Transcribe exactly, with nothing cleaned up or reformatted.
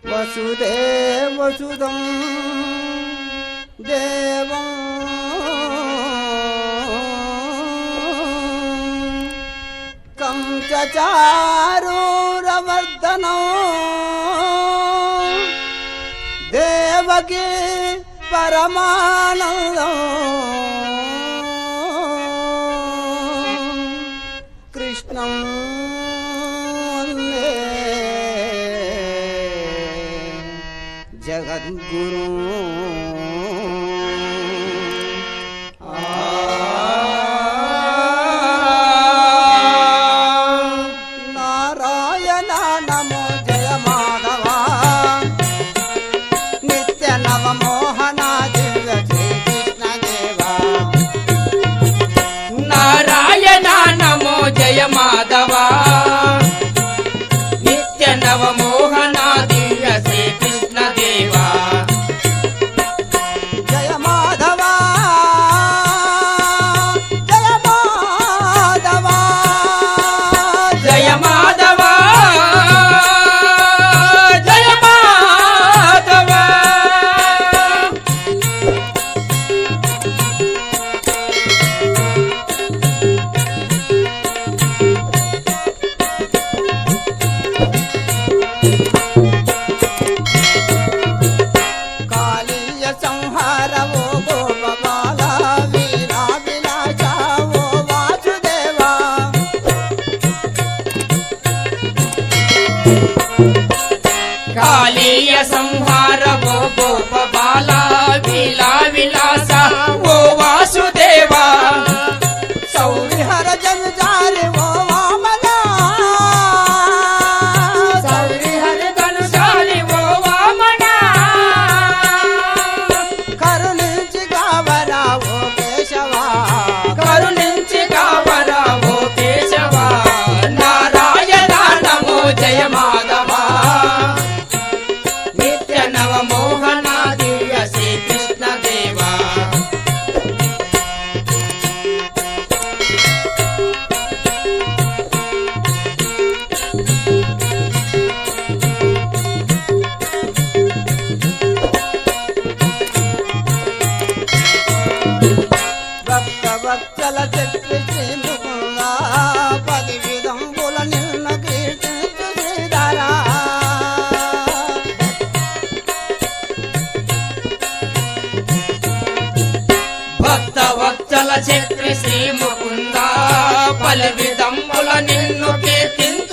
वसुदेवसुतं देवं कंसचारूरवर्धनं देवकी परमानन्दं कृष्णं वन्दे जगद्गुरु। नारायण नमो जय माधव नित्य नव मोहना दिव्य श्री कृष्ण देवा। नारायण नमो जय माधव नित्य नव मोहना दिव्य श्री कृष्ण देवा। जय माधव जय माधव जय माधव जय माधव। कालीय संहार वो गोपबाला वीरा विलासा वो वासुदेवा। कालीय संहार वो गोप बाला विला विलासा वो वासुदेवा। सौरिहर जगजार वो वामना सौरिहर धनुषाली वो वामना। करुणिंచి गावरा वो केशवा। करुणिंచి गावरा वो केशवा। नारायण नमो जय माधव नित्य नव मोहना दिव्य श्री कृष्ण देवा। भक्त वत्सल चक्र श्री मुकुंदा पदविदंबुल निर्न कीर्तिंतु श्रीधरा। భక్త వత్సల చక్రి శ్రీ ముకుంద పలు విధముల నిన్ను కీర్తించు